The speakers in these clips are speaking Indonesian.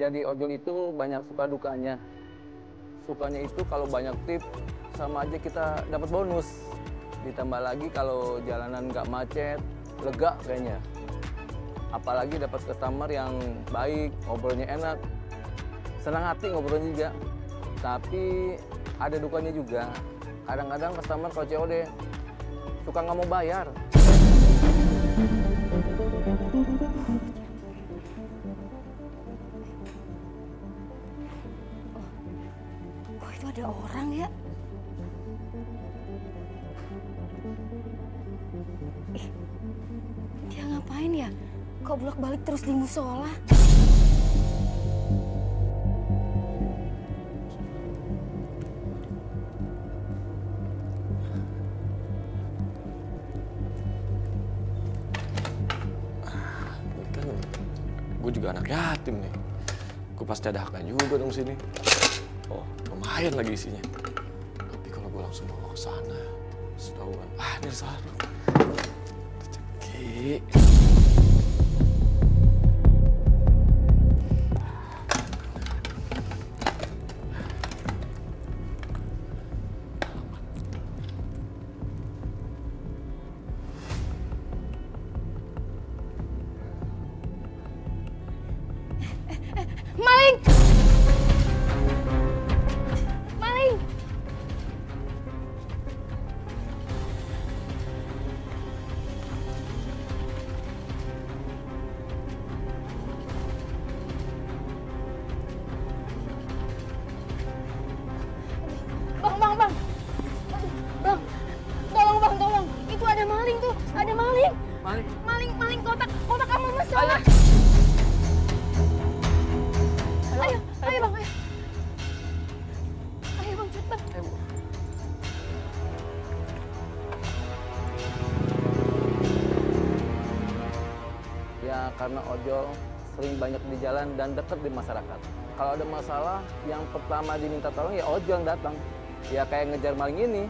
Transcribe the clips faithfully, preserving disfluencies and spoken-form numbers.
Jadi ojol itu banyak suka dukanya. Sukanya itu kalau banyak tip sama aja kita dapat bonus. Ditambah lagi kalau jalanan nggak macet, lega kayaknya. Apalagi dapat customer yang baik, ngobrolnya enak. Senang hati ngobrolnya juga. Tapi ada dukanya juga. Kadang-kadang customer kalau C O D suka nggak mau bayar. Kok itu ada orang ya? Ih, dia ngapain ya? Kok bolak-balik terus di musola? Gue juga anak yatim nih. Gue pasti ada haknya juga dong sini. Oh, lumayan lagi isinya. Tapi kalau gue langsung bawa ke sana, setahuan. Ah, ini salah dong. Ceki. Maling! Maling! Bang, bang, bang! Bang, tolong bang, tolong! Itu ada maling tuh, ada maling! Maling? Maling, maling kotak, kotak kamu masalah! Ayo, ayo bang, ayo. Ayo bang, cepet bang. Ayo, Bu. Ya karena ojol sering banyak di jalan dan dekat di masyarakat. Kalau ada masalah, yang pertama diminta tolong ya ojol yang datang. Ya kayak ngejar maling ini.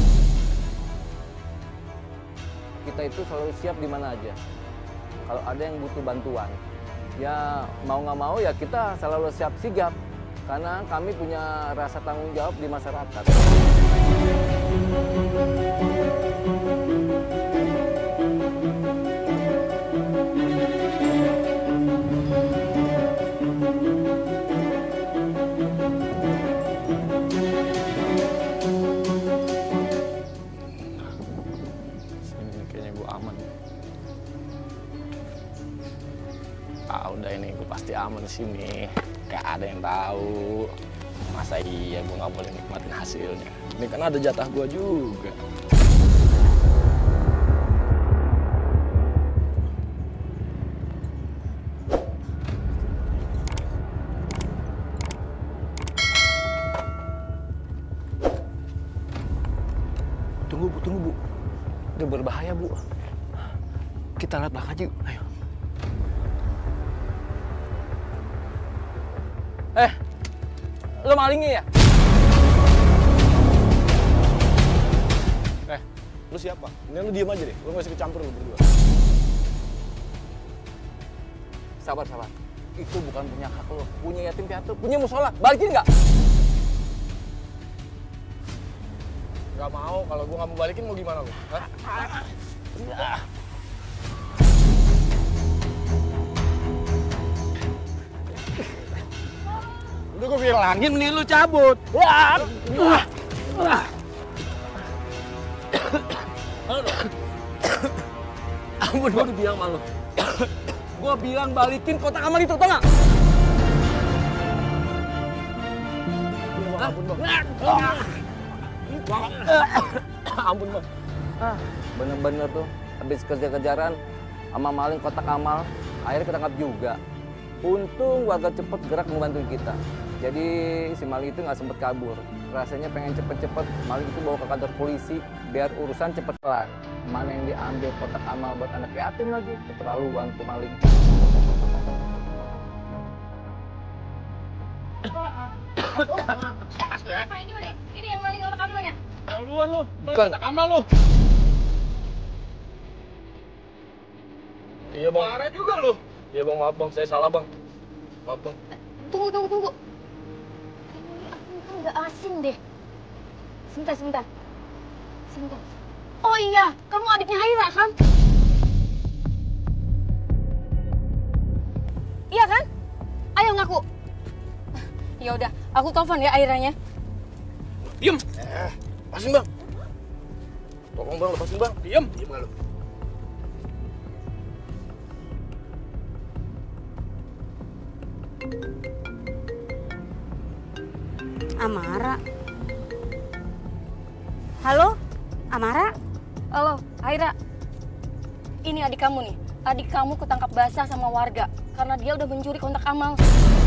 Kita itu selalu siap di mana aja. Kalau ada yang butuh bantuan. Ya mau nggak mau ya kita selalu siap sigap karena kami punya rasa tanggung jawab di masyarakat. Sini kayaknya gue aman. Ah, udah ini gue pasti aman di sini. Gak ada yang tahu. Masa iya gue nggak boleh nikmatin hasilnya? Ini kan ada jatah gue juga. Tunggu Bu, tunggu Bu. Ini berbahaya Bu. Kita lihat belakang aja yuk. Ayo. Eh, lo malingnya ya? Eh, lu siapa? Ini lu diem aja deh. Lu nggak usah kecampur lu berdua. Sabar, sabar. Itu bukan punya hak lo. Punya yatim piatu, punya musola. Balikin nggak? Gak mau. Kalau gue nggak mau balikin mau gimana lu? Hah? Ya. Udah gue bilangin mending lu cabut. Wah. Wah. Wah. Ampun, gue udah bilang sama lo. Gue bilang balikin kotak amal itu, tau nggak? Ampun bang. Ampun bang. Ah, bener-bener tuh. Habis kerja-kejaran sama maling kotak amal, akhirnya ketangkap juga. Untung warga cepet gerak membantu kita. Jadi si maling itu nggak sempet kabur. Rasanya pengen cepet-cepet maling itu bawa ke kantor polisi biar urusan cepet kelar. Mana yang diambil kotak amal buat anak yatim lagi? Keterlaluan tuh maling. Apa ini, Malik? Ini yang maling kotak amalnya? Luan lu. Bukan. Kotak amal lu. Iya bang. Marah juga lu. Iya bang, maaf bang. Saya salah bang. Maaf bang. tunggu, tunggu, tunggu. Kayaknya aku kan nggak asing deh. Sebentar, sebentar. Sebentar. Oh iya, kamu adiknya Haira kan? Iya kan? Ayo ngaku. Ya udah, aku telepon ya Hairanya. Diem. Eh, lepasin bang. Tolong bang, lepasin bang. Diem. Diem nggak lu? Amara. Halo, Amara. Halo, Haira. Ini adik kamu nih. Adik kamu ketangkap basah sama warga karena dia udah mencuri kontak amal.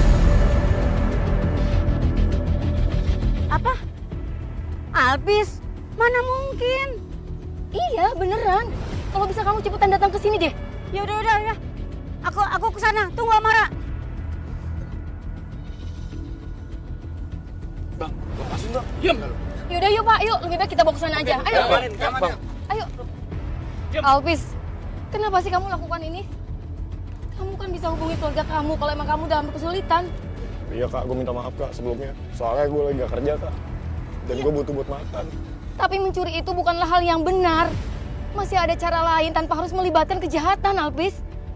Apa? Albis? Mana mungkin? Iya, beneran. Kalau bisa kamu cepetan datang ke sini deh. Ya udah udah ya. Aku aku ke sana. Tunggu Amara. Bang, lepasin bang. Diem. Yaudah yuk Pak, yuk. Lebih baik kita bawa ke sana aja. Ayo. Bang. Ayo. Alvis, kenapa sih kamu lakukan ini? Kamu kan bisa hubungi keluarga kamu kalau emang kamu dalam kesulitan. Iya kak, gue minta maaf kak sebelumnya. Soalnya gue lagi gak kerja kak. Dan gue butuh buat makan. Tapi mencuri itu bukanlah hal yang benar. Masih ada cara lain tanpa harus melibatkan kejahatan, Alvis.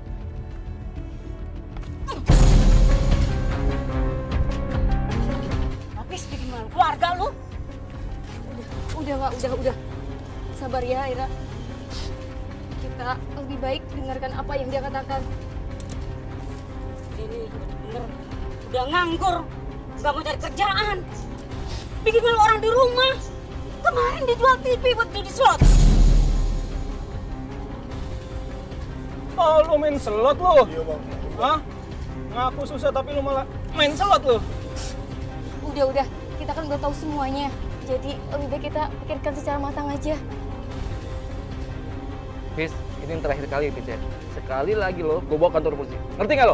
Albis bikin malu keluarga lu. Udah, Kak, udah, udah. Sabar ya, Aira. Kita lebih baik dengarkan apa yang dia katakan. Ini bener-bener udah nganggur, nggak mau cari kerjaan. Bikin malu orang di rumah. Kemarin dijual T V buat judi slot. Oh, lu main slot lu? Iya bang. Hah? Ngaku susah tapi lu malah main slot lu? Udah, udah. Kita kan udah tahu semuanya. Jadi lebih baik kita pikirkan secara matang aja. Fis, ini yang terakhir kali, Fis ya. Sekali lagi lo, gue bawa kantor polisi. Ngerti nggak lo?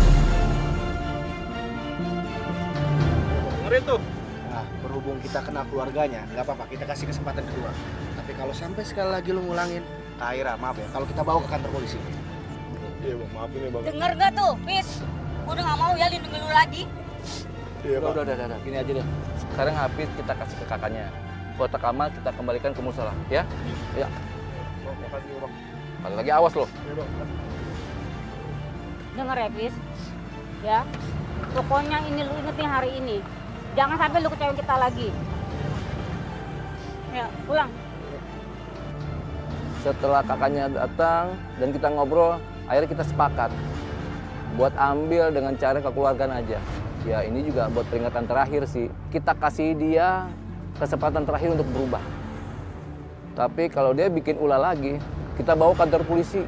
Ngeri tuh. Nah, berhubung kita kenal keluarganya, nggak apa-apa, kita kasih kesempatan kedua. Tapi kalau sampai sekali lagi lu ngulangin, Kaira, maaf ya, kalau kita bawa ke kantor polisi. Iya bang, maafin ya bang. Dengar nggak tuh, Pis? Gue udah nggak mau ya lindungi lu lagi. Iya Udah, bang. udah, udah, udah. Gini aja deh. Sekarang habis kita kasih ke kakaknya. Kotak amal kita kembalikan ke musola, ya? Ya. Bang, makasih bang. Ada lagi awas lo. Iya bang. Dengar ya, Pis. Ya, pokoknya ini lu ingetin hari ini. Jangan sampai lu kecewain kita lagi. Ya, pulang. Setelah kakaknya datang dan kita ngobrol, akhirnya kita sepakat buat ambil dengan cara kekeluargaan aja. Ya ini juga buat peringatan terakhir sih. Kita kasih dia kesempatan terakhir untuk berubah. Tapi kalau dia bikin ulah lagi, kita bawa kantor polisi.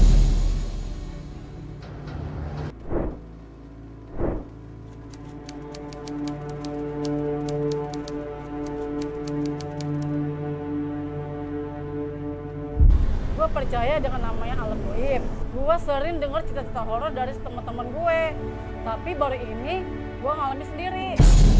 Gue percaya dengan namanya alam goib. Gue sering dengar cerita-cerita horor dari teman-teman gue. Tapi baru ini gue ngalami sendiri.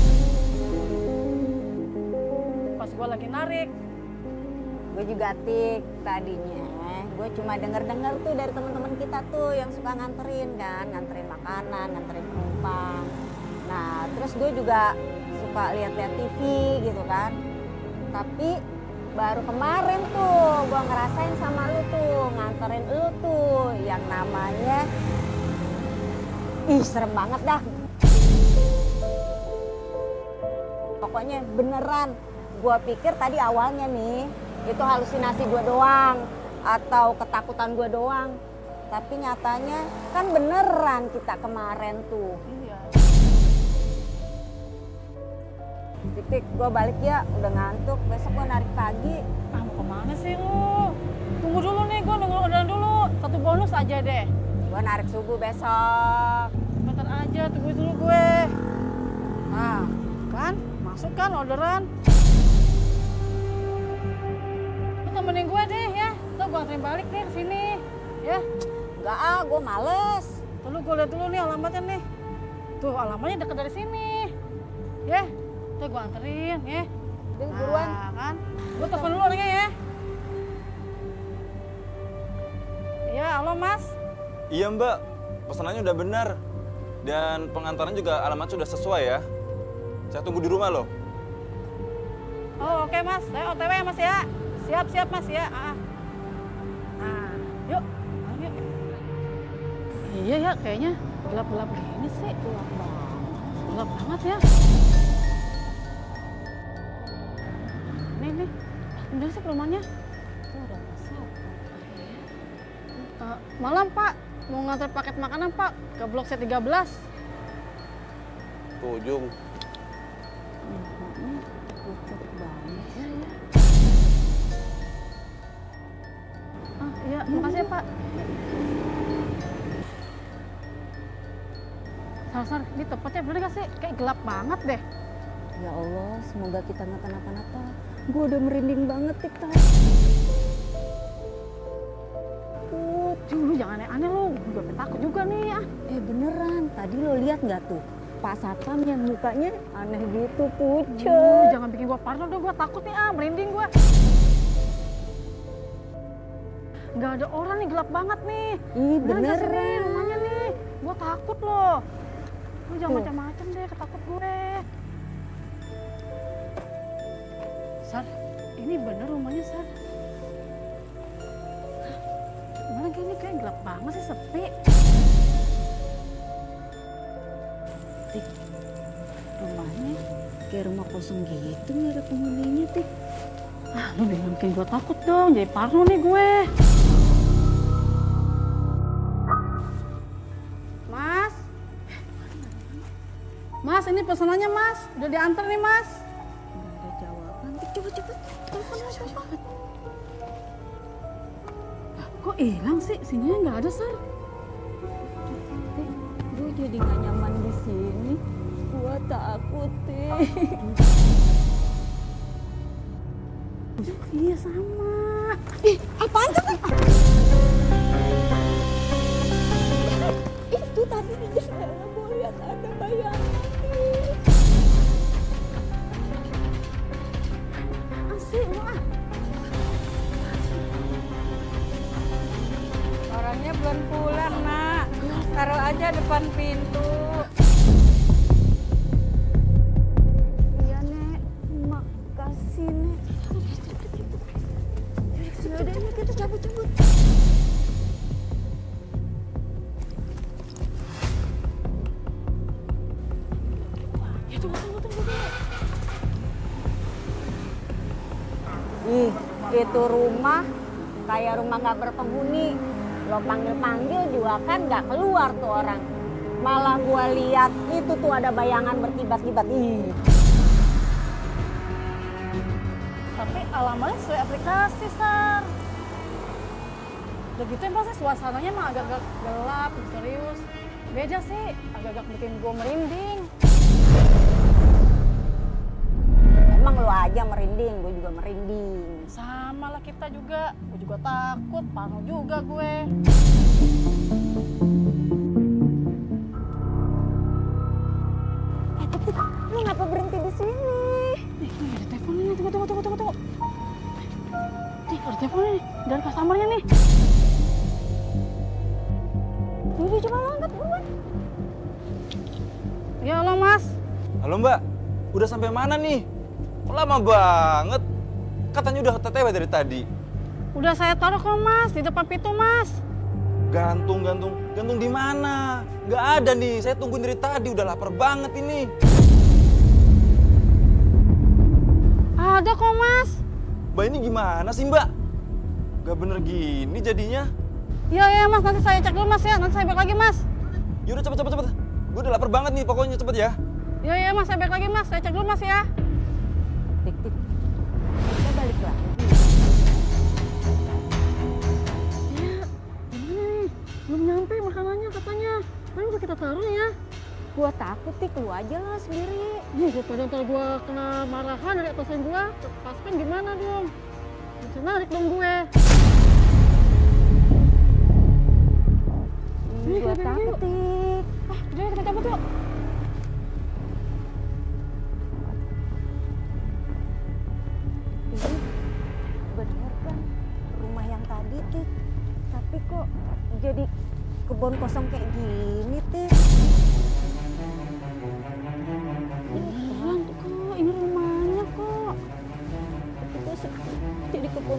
Pas gue lagi narik. Gue juga Tik, tadinya gue cuma denger-denger tuh dari teman-teman kita tuh yang suka nganterin kan, nganterin makanan, nganterin penumpang. Nah terus gue juga suka lihat-lihat T V gitu kan. Tapi baru kemarin tuh gue ngerasain sama lu tuh, nganterin lu tuh yang namanya, ih serem banget dah. Pokoknya beneran, gue pikir tadi awalnya nih itu halusinasi gue doang atau ketakutan gue doang. Tapi nyatanya kan beneran kita kemarin tuh. Iya. Titik, gue balik ya, udah ngantuk, besok gue narik pagi. Ah mau kemana sih lu? Tunggu dulu nih, gue nunggu orderan dulu. Satu bonus aja deh. Gue narik subuh besok. Bentar aja, tunggu dulu gue. Nah, kan? Masuk kan orderan? Lu temenin gue deh ya. Tuh gue anterin balik nih ke sini. Ya. Enggak ah, gue males. Dulu gue lihat dulu nih alamatnya nih. Tuh alamatnya deket dari sini. Ya. Tuh gue anterin ya. Udah buruan. Nah, kan? Gue telepon dulu orangnya ya. Iya, halo Mas. Iya mbak, pesanannya udah benar. Dan pengantaran juga alamat sudah sesuai ya. Saya tunggu di rumah loh. Oh oke mas, saya O T W ya mas ya. Siap-siap mas ya. Ah. Nah, yuk. Malam yuk. Iya ya, kayaknya gelap-gelap gini sih. Gelap banget. Gelap banget ya. Nih, nih. Udah sih ke rumahnya. Tuh ada masalah. Uh, malam Pak, mau ngantar paket makanan Pak ke Blok C tiga belas. Ke ujung. Hmm, pucuk banget ya. Ah, iya, makasih ya Pak. Sar-sar, ini tempatnya bener gak sih? Kayak gelap banget deh. Ya Allah, semoga kita nggak kenapa-napa. Gue udah merinding banget, Tik. Put, lu jangan aneh-aneh lu. Gue juga takut juga nih ya. Eh beneran, tadi lo lihat nggak tuh? Pak Satpam yang mukanya aneh gitu, pucet. Uh, jangan bikin gue parno dong, gue takut nih ah, merinding gue. Nggak ada orang nih, gelap banget nih. Ih Bener beneran. nih, rumahnya nih. Gue takut loh. Lu jangan macam-macam deh, ketakut gue. Sar, ini bener rumahnya Sar. Mana gini kayak gelap banget sih, sepi. Tik, rumahnya kayak rumah kosong gitu, nggak ada penghuninya, Tik. Ah, lu jangan bikin gue takut dong, jadi parno nih gue. Mas, Mas ini pesanannya Mas, udah diantar nih Mas. Nggak ada jawaban, Tik. Coba cepet, telepon aja cepet. Kok hilang sih? Sinyalnya nggak ada, Sar. Tik, gue jadi nggak nyaman di sini. Gue takut, Tik. Iya sama. Ih, apaan tuh? Itu tadi di jendela gue lihat ada bayangan. Asik lu ah. Orangnya belum pulang, Nak. Taruh aja depan pintu. Iya, Nek. Makasih, Nek. Yaudah, Nek, kita cabut-cabut. Ya tunggu, tunggu, tunggu. Ih, itu rumah kayak rumah nggak berpenghuni. Lo panggil-panggil juga kan nggak keluar tuh orang. Malah gua lihat itu tuh ada bayangan berkibat-kibat. Ih. Tapi alamatnya sesuai aplikasi, Sar. Udah gitu emang sih suasananya emang agak-agak gelap, misterius. Beda sih, agak-agak bikin gue merinding. Emang lo aja merinding, gue juga merinding. Sama lah kita juga, gue juga takut, parno juga gue. Eh tapi lo ngapa berhenti di sini? Nih, nih ada telepon nih, tunggu, tunggu, tunggu, tunggu, tunggu. Nih, ada telepon nih, dari customer-nya nih. Yaudah coba lo angkat buruan. Ya halo Mas. Halo Mbak, udah sampai mana nih? Kok lama banget? Katanya udah T T W dari tadi. Udah saya taruh kok Mas, di depan pintu Mas. Gantung, gantung, gantung di mana? Gak ada nih, saya tungguin dari tadi, udah lapar banget ini. Ada kok Mas. Mbak ini gimana sih Mbak? Gak bener gini jadinya. Iya ya Mas, nanti saya cek dulu Mas ya, nanti saya balik lagi Mas. Yaudah cepet, cepet, cepet. Gue udah lapar banget nih, pokoknya cepet ya. Iya ya Mas, saya balik lagi Mas, saya cek dulu Mas ya. Tik, tik. Kita balik lagi. Iya, gimana nih? Belum nyampe makanannya katanya. Kan udah kita taruh ya. Gua takut, Tik. Lu aja lah sendiri. Nih, daripada ntar gue kena marahan dari atasan gue, pas pen gimana dong? Bisa narik dong gue. Ih, gua takut, Tik. Ah, udah kita cabut yuk. Ini bener kan rumah yang tadi, Tik. Tapi kok jadi kebun kosong kayak gini, Tik?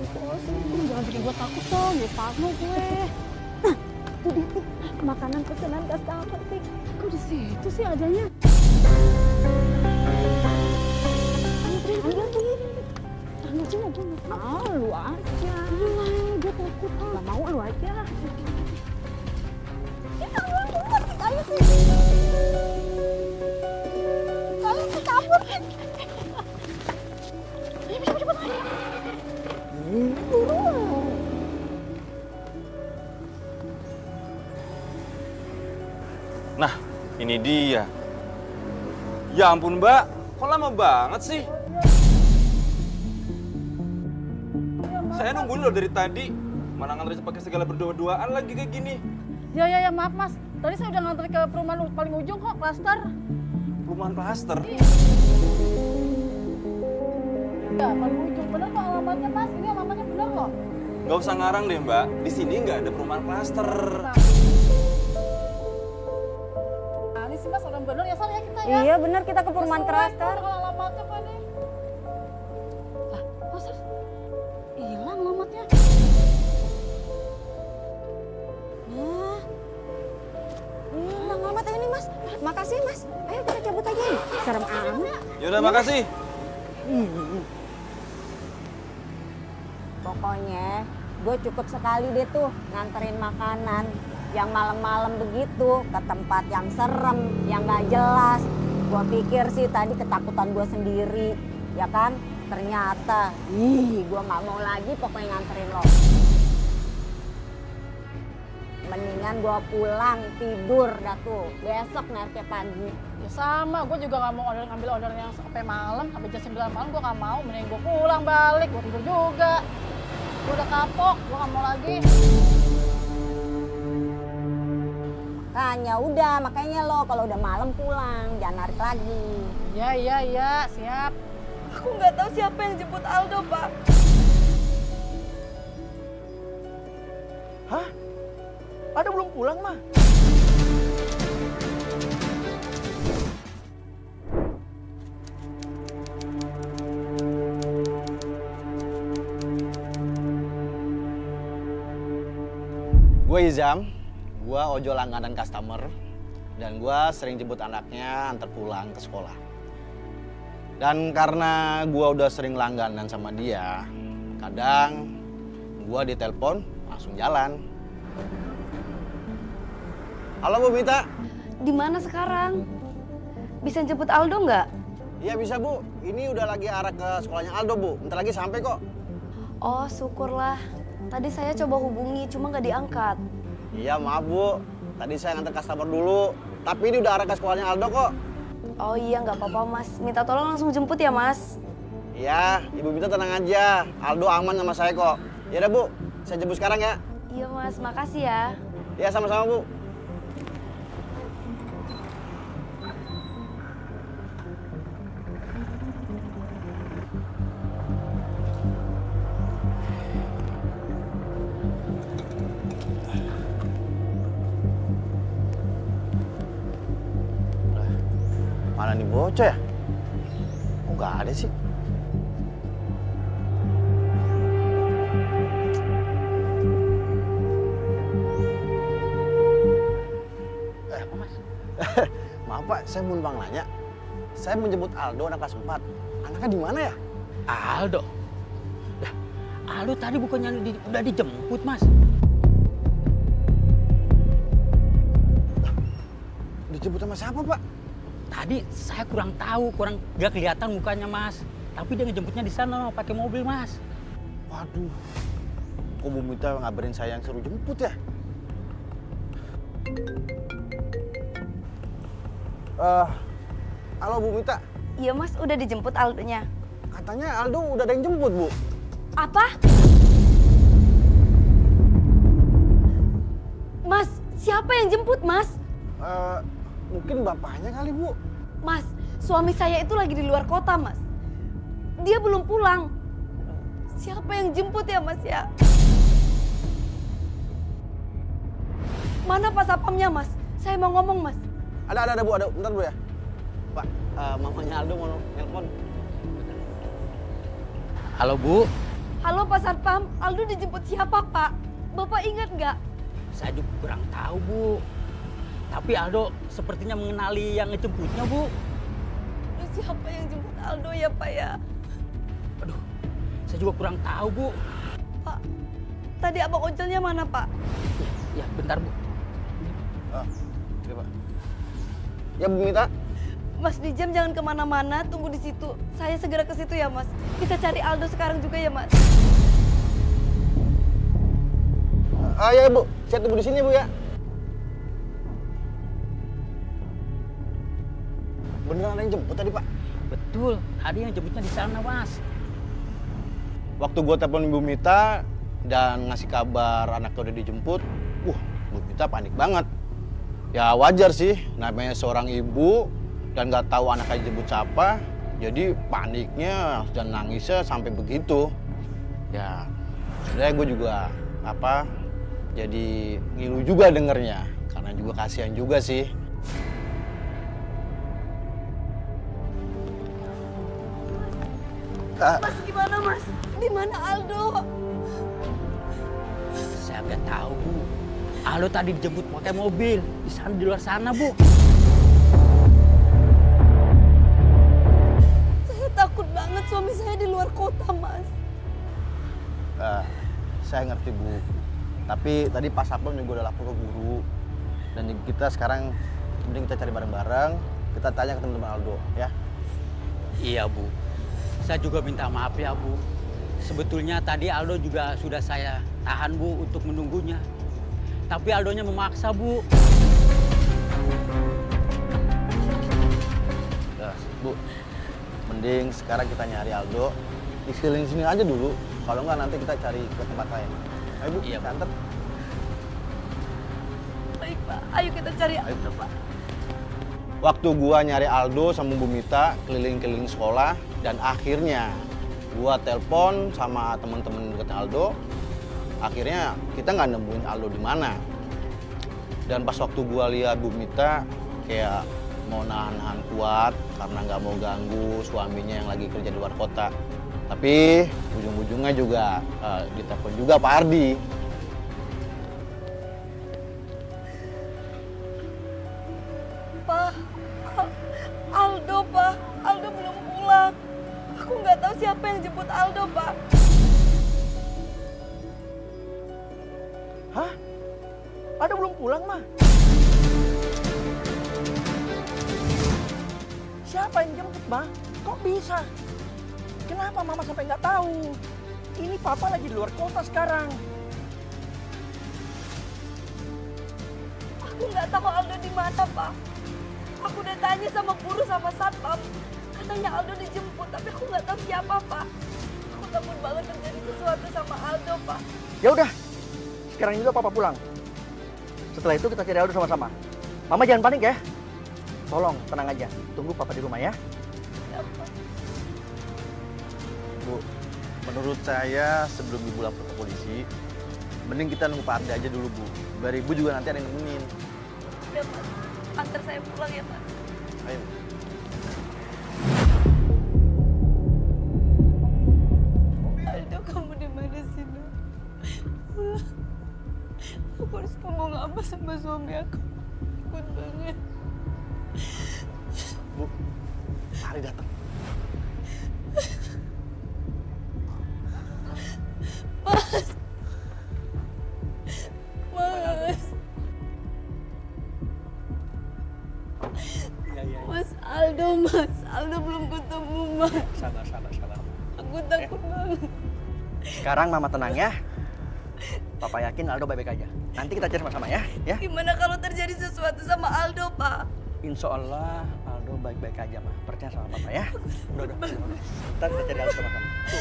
Jangan bikin gue takut dong, gue parno gue. Nah, itu dia Tik, makanan pesanan customer Tik. Kok di situ sih adanya? Ambil Tik. Ambil aja gue nggak mau. Ah, lu aja. Ayolah, gue takut. Gak mau lu aja. Kita ambil dulu Tik, ayo Tik. Ayo Tik, kabur Tik. Ayo cepet cepet ayo. Nah, ini dia. Ya ampun, Mbak. Kok lama banget sih? Saya nungguin loh dari tadi. Mana nganterin pakai segala berdua-duaan lagi kayak gini. Ya, ya, ya, maaf Mas. Tadi saya udah nganter ke perumahan paling ujung kok, klaster. Perumahan klaster? Ya, paling ujung. Bener kok alamatnya Mas. Ini alamatnya bener kok. Nggak usah ngarang deh, Mbak. Di sini nggak ada perumahan klaster. Nah, ini sih Mas, orang bener ya, Sal ya kita ya. Iya bener, kita ke perumahan klaster. Kalau alamatnya Pak nih. Lah, Mas, hilang alamatnya. Nah, hilang alamatnya ini Mas. Makasih Mas. Ayo kita cabut aja. Serem amat. Yaudah, makasih. Pokoknya gue cukup sekali deh tuh nganterin makanan yang malam-malam begitu ke tempat yang serem, yang gak jelas. Gue pikir sih tadi ketakutan gue sendiri, ya kan? Ternyata, ih, gue gak mau lagi pokoknya nganterin lo. Mendingan gue pulang, tidur dah tuh. Besok nanti pagi. Ya sama, gue juga gak mau order ngambil order yang sampai malam, sampai jam sembilan malam gue gak mau. Mending gue pulang balik, gue tidur juga. Gue udah kapok, gue gak mau lagi. Makanya udah, makanya lo kalau udah malam pulang, jangan narik lagi. Iya, iya, iya, siap. Aku nggak tahu siapa yang jemput Aldo, Pak. Hah? Aldo belum pulang, mah? Gue Izam, gue ojol langganan customer, dan gue sering jemput anaknya antar pulang ke sekolah. Dan karena gue udah sering langganan sama dia, kadang gue ditelepon langsung jalan. Halo Bu Mita. Di mana sekarang? Bisa jemput Aldo nggak? Iya bisa Bu, ini udah lagi arah ke sekolahnya Aldo Bu, bentar lagi sampai kok. Oh syukurlah. Tadi saya coba hubungi, cuma nggak diangkat. Iya maaf Bu, tadi saya nganter customer dulu. Tapi ini udah arah ke sekolahnya Aldo kok. Oh iya nggak apa-apa Mas, minta tolong langsung jemput ya Mas. Iya, Ibu Mita tenang aja, Aldo aman sama saya kok. Ya udah Bu, saya jemput sekarang ya. Iya Mas, makasih ya. Iya sama-sama Bu. Mana nih bocah ya? Kok nggak ada sih? Eh, Mas. Maaf Pak, saya mau numpang nanya. Saya mau jemput Aldo anak kelas empat. Anaknya di mana ya? Aldo? Lah, Aldo tadi bukannya di, udah dijemput, Mas? Dijemput sama siapa, Pak? Tadi saya kurang tahu, kurang nggak kelihatan mukanya, Mas. Tapi dia ngejemputnya di sana pakai mobil, Mas. Waduh, kok Bu Mita ngabarin saya yang suruh jemput ya? Eh, uh, halo Bu Mita. Iya Mas, udah dijemput Aldonya. Katanya Aldo udah ada yang jemput, Bu. Apa? Mas, siapa yang jemput, Mas? Uh, mungkin bapaknya kali, Bu. Mas, suami saya itu lagi di luar kota, Mas. Dia belum pulang. Siapa yang jemput ya, Mas ya? Mana pas satpamnya, Mas? Saya mau ngomong, Mas. Ada, ada, ada, Bu. Ada. Bentar, Bu ya. Pak, uh, mamanya Aldo mau nelpon. Halo, Bu. Halo Pak Satpam, Aldo dijemput siapa Pak? Bapak ingat nggak? Saya juga kurang tahu, Bu. Tapi Aldo sepertinya mengenali yang ngejemputnya, Bu. Aduh, siapa yang jemput Aldo ya Pak ya? Aduh, saya juga kurang tahu, Bu. Pak, tadi abang Ojelnya mana Pak? Ya, bentar, Bu. Ah, iya Pak. Ya Bu Mita. Mas Dijam jangan kemana-mana, tunggu di situ. Saya segera ke situ ya Mas. Kita cari Aldo sekarang juga ya Mas. Ah ya Bu, saya tunggu di sini Bu ya. Beneran ada yang jemput tadi Pak? Betul, tadi yang jemputnya di sana, Mas. Waktu gua telepon Ibu Mita dan ngasih kabar anaknya udah dijemput, wah Bu Mita panik banget. Ya wajar sih, namanya seorang ibu dan nggak tahu anaknya dijemput siapa, jadi paniknya dan nangisnya sampai begitu. Ya, sebenarnya gue juga apa, jadi ngilu juga dengernya, karena juga kasihan juga sih. Mas gimana Mas? Di mana Aldo? Saya nggak tahu, Bu. Aldo tadi dijemput pakai mobil di sana, di luar sana, Bu. Saya takut banget suami saya di luar kota, Mas. Uh, saya ngerti Bu, tapi tadi Pak Satpam juga udah lapor ke guru dan kita sekarang mending kita cari bareng-bareng, kita tanya ke teman-teman Aldo, ya. Iya, Bu. Saya juga minta maaf ya, Bu. Sebetulnya tadi Aldo juga sudah saya tahan, Bu, untuk menunggunya. Tapi Aldonya memaksa, Bu. Nah, Bu, mending sekarang kita nyari Aldo di sekeliling sini aja dulu. Kalau nggak nanti kita cari ke tempat lain. Ayo Bu, iya, kita antar. Baik Pak, ayo kita cari Aldo Pak. Waktu gua nyari Aldo sama Bu Mita keliling-keliling sekolah dan akhirnya gua telepon sama teman-teman dekat Aldo. Akhirnya kita nggak nemuin Aldo di mana. Dan pas waktu gua lihat Bu Mita kayak mau nahan-nahan kuat karena nggak mau ganggu suaminya yang lagi kerja di luar kota. Tapi ujung-ujungnya juga uh, ditelepon juga Pak Ardi. Pak, Aldo Pak, Aldo belum pulang. Aku nggak tahu siapa yang jemput Aldo Pak. Hah? Aldo belum pulang mah? Siapa yang jemput mah? Kok bisa? Kenapa mama sampai nggak tahu? Ini papa lagi di luar kota sekarang. Aku nggak tahu Aldo di mana Pak. Aku udah tanya sama guru sama satpam, katanya Aldo dijemput, tapi aku nggak tahu siapa Pak. Aku takut banget terjadi sesuatu sama Aldo Pak. Ya udah, sekarang juga papa pulang. Setelah itu kita cari Aldo sama-sama. Mama jangan panik ya. Tolong tenang aja, tunggu papa di rumah ya. Ya Pak. Bu, menurut saya sebelum Ibu lapor ke polisi, mending kita nunggu Pak Ardi aja dulu Bu. Biar Ibu juga nanti ada yang nemenin. Ya Pak, antar saya pulang ya Pak. Ayo. Aldo, kamu di mana sih, Nak? Aku harus ngomong apa sama suami aku? Takut banget. Bu, Ari datang. Mas. Mas. Iya, iya. Mas Aldo, Mas. Aldo belum ketemu, Mas. Sabar, sabar, sabar. Aku takut banget. Sekarang mama tenang ya. Papa yakin Aldo baik-baik aja. Nanti kita cari sama-sama ya. Ya. Gimana kalau terjadi sesuatu sama Aldo, Pak? Insya Allah Aldo baik-baik aja mah. Percaya sama papa ya. Udah, udah. Ntar kita cari Aldo sama-sama. Tuh.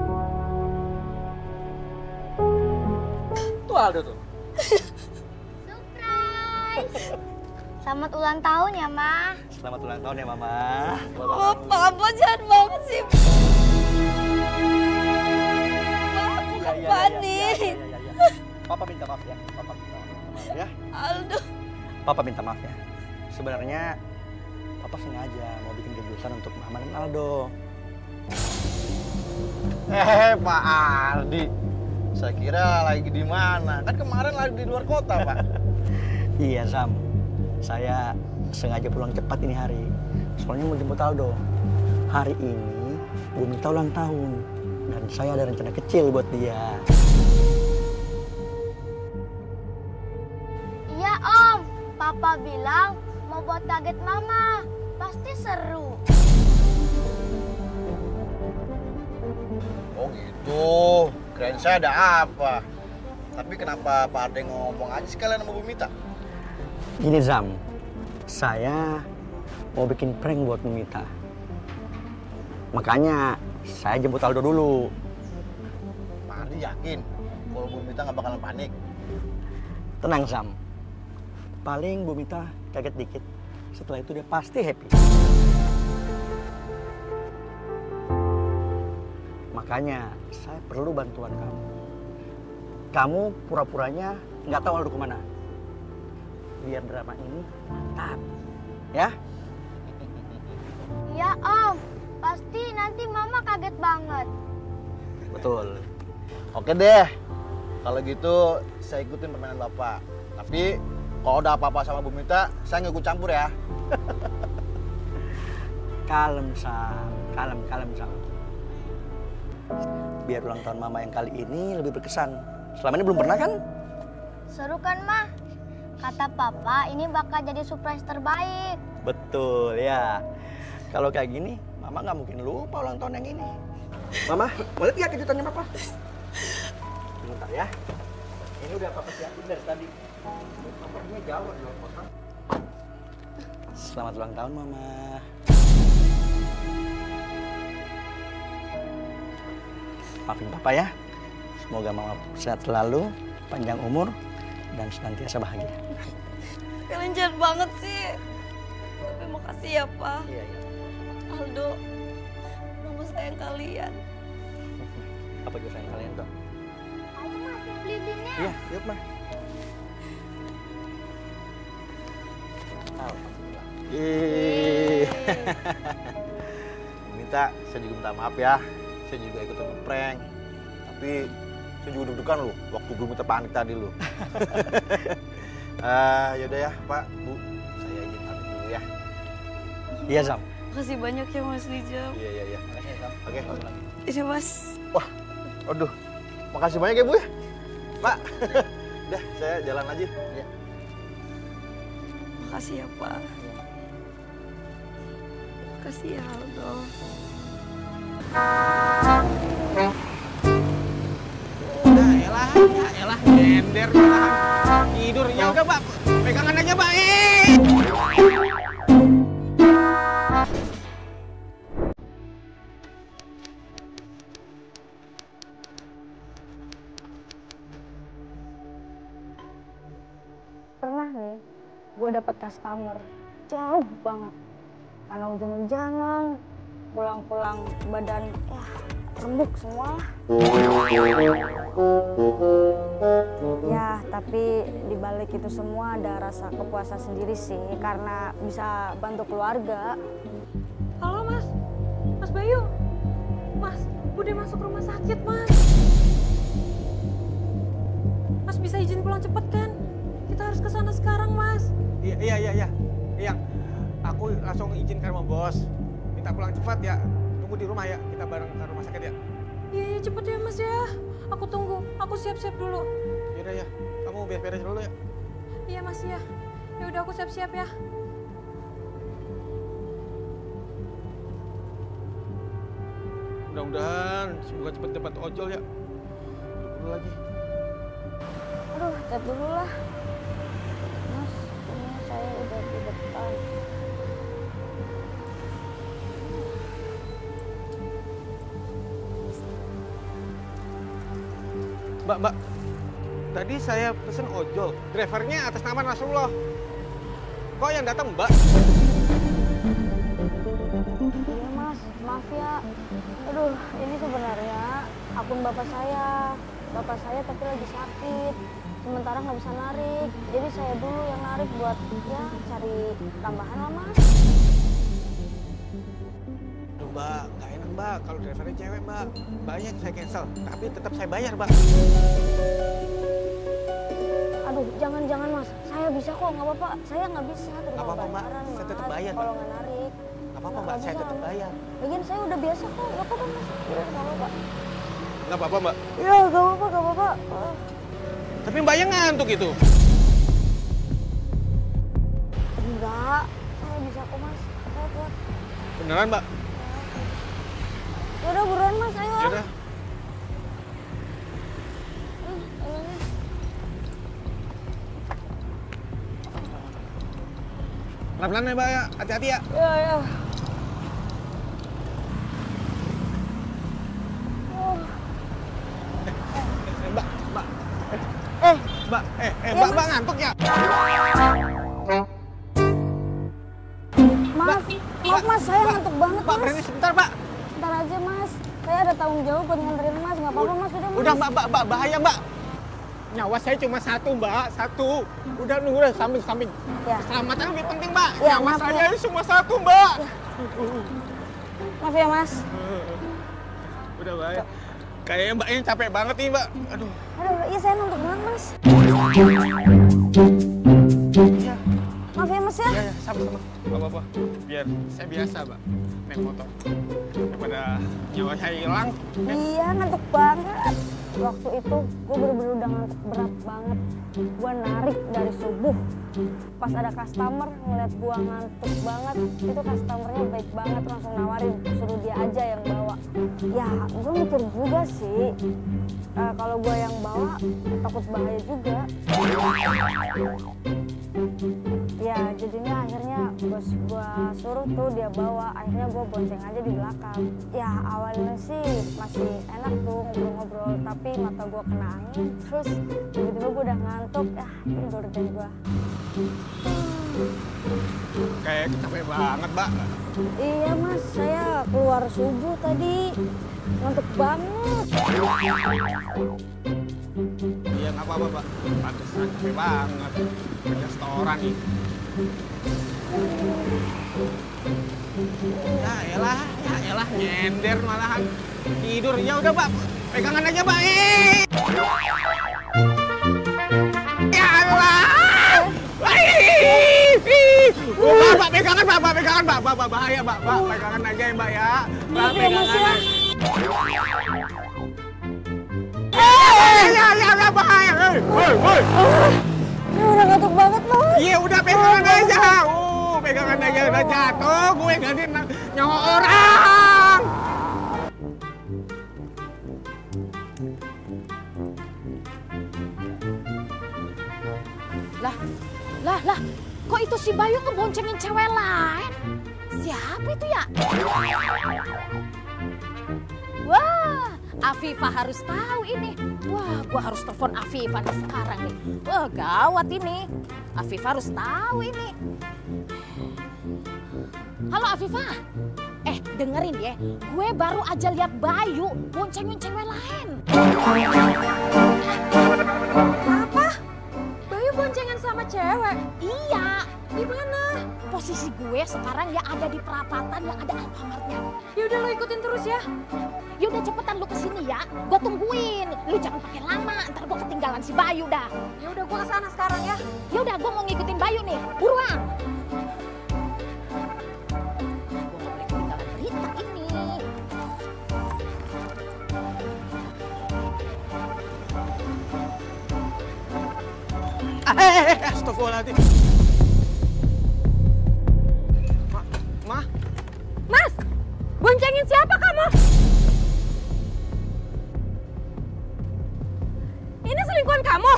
Tuh Aldo tuh. Surprise! Selamat ulang tahun ya, Ma. Selamat ulang tahun ya, Mama. Oh, Papa jahat banget sih. Ma, aku kan panik. Papa minta maaf ya. Papa minta maaf ya. Aldo. Papa minta maaf ya. Sebenarnya Papa sengaja mau bikin kejutan untuk Mama dan Aldo. Eh, Pak Ardi. Saya kira lagi di mana? Kan kemarin lagi di luar kota, Pak. Iya, Sam. Saya sengaja pulang cepat ini hari. Soalnya mau jemput Aldo. Hari ini Bu Mita ulang tahun. Dan saya ada rencana kecil buat dia. Iya Om, Papa bilang mau buat kaget Mama. Pasti seru. Oh gitu. Kirain saya ada apa. Tapi kenapa Pak Ardi ngomong aja sekalian sama Bu Mita? Gini Zam, saya mau bikin prank buat Bu Mita. Makanya saya jemput Aldo dulu. Pak Ardi yakin kalau Bu Mita nggak bakalan panik? Tenang Zam, paling Bu Mita kaget dikit. Setelah itu dia pasti happy. Makanya saya perlu bantuan kamu. Kamu pura-puranya nggak tahu Aldo kemana. Biar drama ini mantap, ya? Iya Om, pasti nanti Mama kaget banget. Betul. Oke deh. Kalau gitu saya ikutin permainan Bapak. Tapi kalau ada apa-apa sama Bu Mita, saya nggak ikut campur ya. Kalem Sam, kalem, kalem Sam. Biar ulang tahun Mama yang kali ini lebih berkesan. Selama ini belum pernah kan? Seru kan, Ma? Kata Papa, ini bakal jadi surprise terbaik. Betul ya. Kalau kayak gini, Mama nggak mungkin lupa ulang tahun yang ini. Mama, mau lihat nggak kejutannya Papa? Bentar ya. Ini udah Papa siapin dari tadi. Papanya jauh di luar kota. Selamat ulang tahun, Mama. Maafin Papa ya. Semoga Mama sehat selalu, panjang umur, dan senantiasa bahagia. Kalian jahat banget sih. Tapi makasih ya, Pak. Iya, iya. Aldo, Mama sayang kalian. Apa juga sayang kalian tuh? Ayo Ma, lilinnya. Iya, yuk Ma. Alhamdulillah. Ih. Minta, saya juga minta maaf ya. Saya juga ikut ngeprank. Tapi saya juga deg-degan loh waktu belum minta panik tadi loh. uh, yaudah ya Pak, Bu, saya izin pamit dulu ya. Iya Sam. Makasih banyak ya Mas Rijal. Iya iya iya. Makasih Sam. Oke. Iya Mas. Wah, aduh, makasih banyak ya Bu ya, Pak. Udah, saya jalan aja. Ya. Makasih ya Pak. Makasih ya Aldo. Nah, elah, ya elah, gender malahan. Tidur, ya udah, Pak. Pegangan aja, Pak. Eh. Pernah nih, gue dapet customer jauh banget. Karena hujan-hujanan, pulang-pulang badan ya rembuk semua. Ya, tapi dibalik itu semua ada rasa kepuasan sendiri sih, karena bisa bantu keluarga. Halo Mas, Mas Bayu. Mas, udah masuk rumah sakit Mas. Mas bisa izin pulang cepet kan? Kita harus ke sana sekarang Mas. Iya, iya, iya, iya. Iya. Aku langsung izin ke rumah bos. Minta pulang cepat ya. Tunggu di rumah ya. Kita bareng ke rumah sakit ya. Iya, iya cepet ya Mas ya. Aku tunggu. Aku siap-siap dulu. Yaudah ya. Kamu beres-beres dulu ya. Iya Mas ya. Ya udah aku siap-siap ya. Mudah-mudahan semoga cepat dapat ojol ya. Dulu lagi. Aduh, chat dulu lah. Mas, ini saya udah di depan. Mbak, Mbak. Tadi saya pesen ojol. Drivernya atas nama Nasrullah. Kok yang datang Mbak? Iya Mas, maaf ya. Aduh, ini sebenarnya akun bapak saya. Bapak saya tapi lagi sakit. Sementara nggak bisa narik. Jadi saya dulu yang narik buat ya cari tambahan lah Mas. Aduh Mbak, nggak enak Mbak. Mbak, kalau drivernya cewek Mbak, banyak saya cancel, tapi tetap saya bayar Mbak. Aduh, jangan-jangan Mas, saya bisa kok, nggak apa-apa. Saya nggak bisa terima Nggak apa-apa Mbak, bayaran, saya tetap Mas, bayar kalau Mbak. nggak narik. Nggak apa-apa Mbak, saya tetap bayar. Lagian saya udah biasa kok, nggak apa-apa Mas. Udah, nggak apa-apa. Nggak apa-apa Mbak. Ya, nggak apa-apa, nggak apa-apa. Ah. Tapi Mbaknya ngantuk itu. Enggak, saya bisa kok Mas. Saya kuat. Beneran Mbak? Yaudah buruan Mas, ayo. Yaudah. Hmm, tolongin. Pelan-pelan ya Mbak ya, hati-hati ya. Ya, ya. Oh. Eh, Mbak, Mbak. Eh, Mbak, eh, eh, Ya, Mbak, Mas. Mbak ngantuk ya? Maaf, maaf Mas, saya ngantuk banget Mbak, Mas. berhenti sebentar Mbak. Ntar aja Mas, saya ada tanggung jawab buat nganterin Mas, nggak apa-apa Mas, udah Mas. Udah Mbak, Mbak, Mbak, bahaya Mbak. Nyawa saya cuma satu Mbak, satu. Udah nunggu deh, samping-samping. Ya. Keselamatan lebih penting Mbak. Ya, Nyawa maaf, saya ya. ini cuma satu Mbak. Maaf ya Mas. Udah bahaya. Kayaknya Mbak ini capek banget nih Mbak. Aduh. Aduh, iya saya ngantuk banget Mas. Iya. Maaf ya Mas ya. Iya, ya, sama-sama. Gak apa-apa. Biar saya biasa Mbak, naik motor. Daripada nyawa saya hilang. Iya, ngantuk banget. Waktu itu gue bener-bener udah ngantuk berat banget. Gue narik dari subuh. Pas ada customer ngeliat gue ngantuk banget, itu customernya baik banget, langsung nawarin suruh dia aja yang bawa. Ya, gue mikir juga sih, uh, kalau gue yang bawa takut bahaya juga. Ya, jadinya akhirnya bos gue suruh tuh dia bawa, akhirnya gue bonceng aja di belakang. Ya, awalnya sih masih enak tuh ngobrol-ngobrol, tapi mata gue kena angin, terus tiba-tiba gue udah ngantuk, ya tidur deh gue. Kayak capek banget Mbak. Iya Mas, saya keluar subuh tadi, ngantuk banget. Iya nggak apa-apa Mbak, pantesan capek banget. Kerja setoran nih. Ya elah, ya elah, nyender malahan. Tidur, ya udah Mbak, pegangan aja Mbak. Eh. Ya Allah. Mbak, Mbak, pegangan Mbak, Mbak, pegangan Mbak, Mbak, Mbak, bahaya Mbak, Mbak, pegangan aja ya Mbak ya. Mbak, pegangan aja. Eh, ya, ya, ya, bahaya. Hei, hei, hei. Udah ngantuk banget Mas. Iya, udah pegangan aja. Uh, pegangan aja udah jatuh, gue ganti nyawa orang. Lah, lah, lah, kok itu si Bayu ngeboncengin cewek lain? Siapa itu ya? Wah, Afifah harus tahu ini. Wah, gua harus telepon Afifah nih sekarang nih. Wah, gawat ini. Afifah harus tahu ini. Halo Afifah. Eh, dengerin ya. Gue baru aja lihat Bayu boncengin cewek lain. Apa? Bayu boncengan sama cewek? Iya. Di mana? Posisi gue sekarang ya ada di perapatan yang ada Alfamartnya. Ya udah lo ikutin terus ya. Ya udah cepetan lu kesini ya. Gue tungguin. Lu jangan pakai lama. Ntar gue ketinggalan si Bayu dah. Ya udah gue kesana sekarang ya. Ya udah gue mau ngikutin Bayu nih. Buruan. Gue gak boleh ketinggalan berita ini. Ah, eh, eh, eh, astagfirullahaladzim. Ma, Ma. Mas, boncengin siapa kamu? Ini selingkuhan kamu?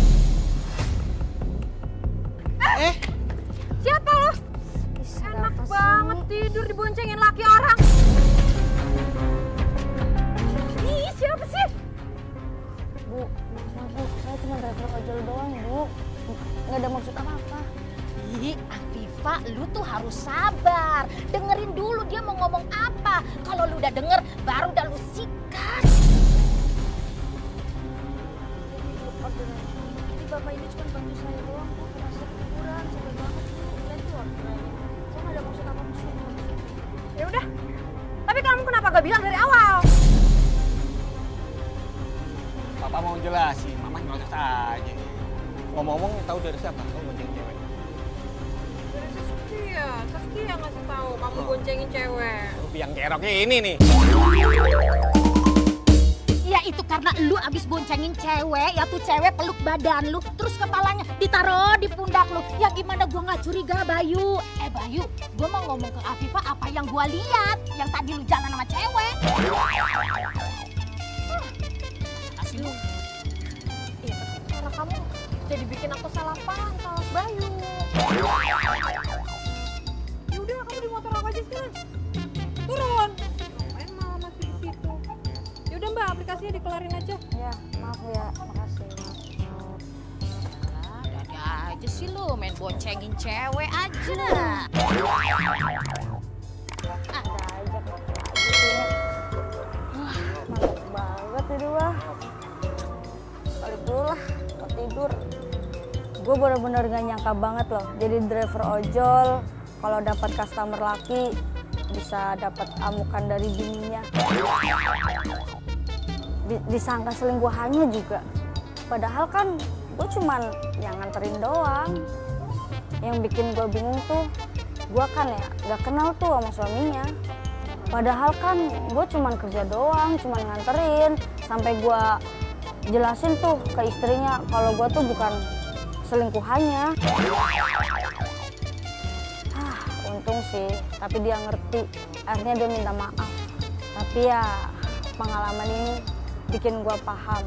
Eh, eh. Siapa lo? Enak banget tidur diboncengin laki orang. Ih, siapa sih? Bu, maaf Bu, saya cuma driver ojol doang Bu. Nggak ada maksud apa-apa. Ih, Afifah, lu tuh harus sabar. Dengerin dulu dia mau ngomong apa. Kalau lu udah denger, baru udah lu sikat. Jadi bapak ini cuma bantu saya doang Bu, masuk kuburan, capek banget Bu. Lihat tuh orderannya. Saya nggak ada maksud apa-apa. Ya udah. Tapi kamu kenapa kenapa gak bilang dari awal? Papa mau jelasin, mama ngelakar aja. Ngomong-ngomong tahu dari siapa kamu bonceng cewek? Dari Saskia, Saskia ngasih tahu kamu boncengin cewek. Lu biang kerok ini nih. Ya itu karena lu abis boncengin cewek, ya tuh cewek peluk badan lu, terus kepalanya ditaruh di pundak lu. Ya gimana gua nggak curiga, Bayu? Eh Bayu, gua mau ngomong ke Afifah apa yang gua lihat, yang tadi lu jalan sama cewek. Kasih lu. Iya, karena kamu jadi bikin aku salah paham sama Bayu. Ya udah, kamu di motor aku aja sekarang. Turun. Ngapain malah masih di situ? Ya udah Mbak, aplikasinya dikelarin aja. Ya, maaf ya, makasih. Nah, ada aja sih lu main boncengin cewek aja. Ada aja kok lagi sini. Mantap banget ini wah. Balik dulu lah, mau tidur. Gue bener-bener gak nyangka banget loh. Jadi driver ojol, kalau dapat customer laki bisa dapat amukan dari bininya. Disangka selingkuhannya juga. Padahal kan gue cuman yang nganterin doang. Yang bikin gue bingung tuh, gue kan ya gak kenal tuh sama suaminya. Padahal kan gue cuman kerja doang, cuman nganterin. Sampai gue jelasin tuh ke istrinya kalau gue tuh bukan selingkuhannya. Ah, untung sih, tapi dia ngerti. Akhirnya dia minta maaf. Tapi ya pengalaman ini bikin gua paham.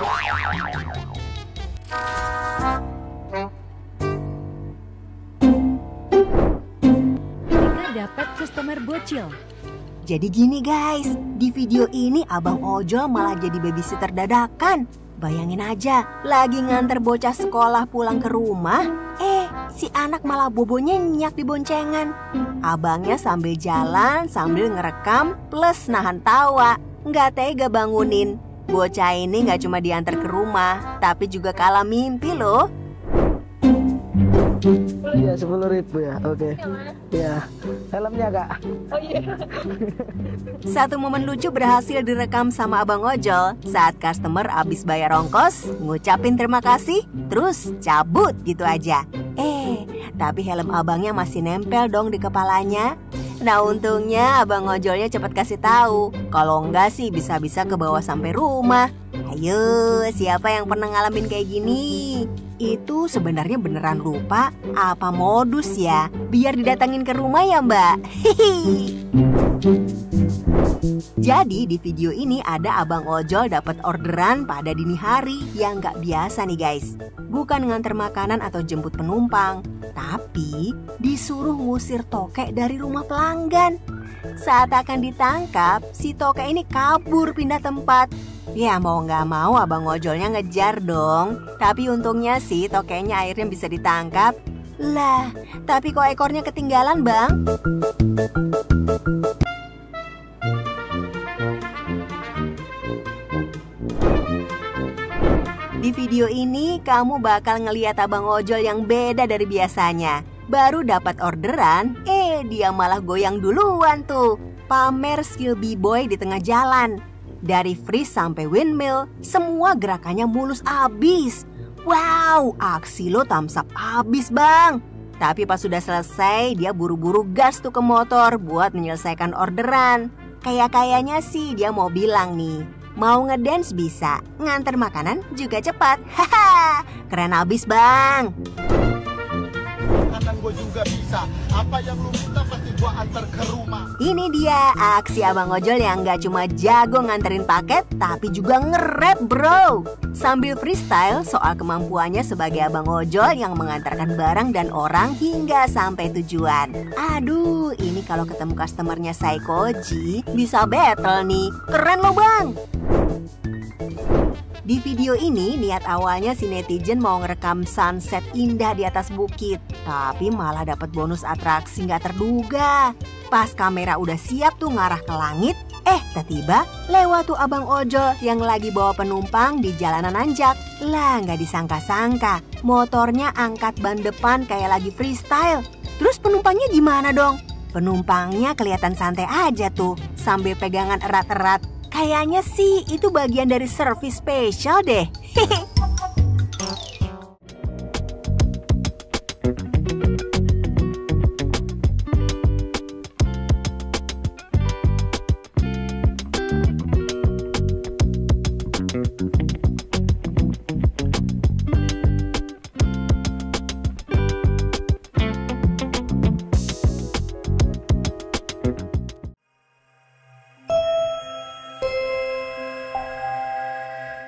Kita dapat customer bocil. Jadi gini guys, di video ini abang ojol malah jadi babysitter dadakan. Bayangin aja, lagi nganter bocah sekolah pulang ke rumah, eh si anak malah bobonya nyenyak di boncengan. Abangnya sambil jalan sambil ngerekam plus nahan tawa, nggak tega bangunin. Bocah ini nggak cuma diantar ke rumah, tapi juga kalah mimpi loh. Iya, sepuluh ribu ya, oke. Iya, helmnya kak. Oh iya. Satu momen lucu berhasil direkam sama abang ojol saat customer abis bayar ongkos, ngucapin terima kasih, terus cabut gitu aja. Eh, tapi helm abangnya masih nempel dong di kepalanya. Nah untungnya abang ojolnya cepat kasih tahu, kalau enggak sih bisa-bisa ke bawah sampai rumah. Ayo, siapa yang pernah ngalamin kayak gini? Itu sebenarnya beneran lupa apa modus ya? Biar didatangin ke rumah ya mbak. Hihi. Jadi di video ini ada abang ojol dapat orderan pada dini hari yang gak biasa nih guys. Bukan nganter makanan atau jemput penumpang, tapi disuruh ngusir tokek dari rumah pelanggan. Saat akan ditangkap, si tokek ini kabur pindah tempat. Ya mau gak mau abang ojolnya ngejar dong. Tapi untungnya sih tokeknya akhirnya bisa ditangkap. Lah, tapi kok ekornya ketinggalan bang? Di video ini kamu bakal ngeliat abang ojol yang beda dari biasanya. Baru dapat orderan, eh dia malah goyang duluan tuh. Pamer skill b-boy di tengah jalan. Dari freeze sampai windmill, semua gerakannya mulus abis. Wow, aksi lo thumbs up abis bang. Tapi pas sudah selesai, dia buru-buru gas tuh ke motor buat menyelesaikan orderan. Kayak-kayaknya sih dia mau bilang nih, mau ngedance bisa, nganter makanan juga cepat. Haha, keren abis bang. Gue juga bisa. Apa yang lu minta pasti gue antar ke rumah. Ini dia aksi abang ojol yang gak cuma jago nganterin paket, tapi juga nge-rap bro. Sambil freestyle soal kemampuannya sebagai abang ojol yang mengantarkan barang dan orang hingga sampai tujuan. Aduh, ini kalau ketemu customernya Saikoji bisa battle nih. Keren loh bang. Di video ini niat awalnya si netizen mau ngerekam sunset indah di atas bukit, tapi malah dapat bonus atraksi nggak terduga. Pas kamera udah siap tuh ngarah ke langit, eh tiba-tiba lewat tuh abang ojol yang lagi bawa penumpang di jalanan nanjak. Lah nggak disangka-sangka, motornya angkat ban depan kayak lagi freestyle. Terus penumpangnya gimana dong? Penumpangnya kelihatan santai aja tuh, sambil pegangan erat-erat. Kayaknya sih itu bagian dari servis spesial deh. Hehe.